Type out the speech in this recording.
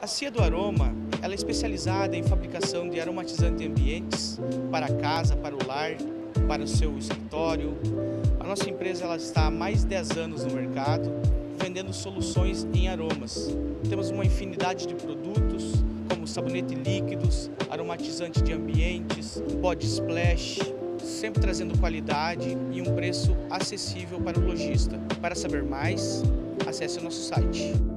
A Cia do Aroma, ela é especializada em fabricação de aromatizantes de ambientes para a casa, para o lar, para o seu escritório. A nossa empresa ela está há mais de 10 anos no mercado, vendendo soluções em aromas. Temos uma infinidade de produtos, como sabonete líquidos, aromatizante de ambientes, body splash, sempre trazendo qualidade e um preço acessível para o lojista. Para saber mais, acesse o nosso site.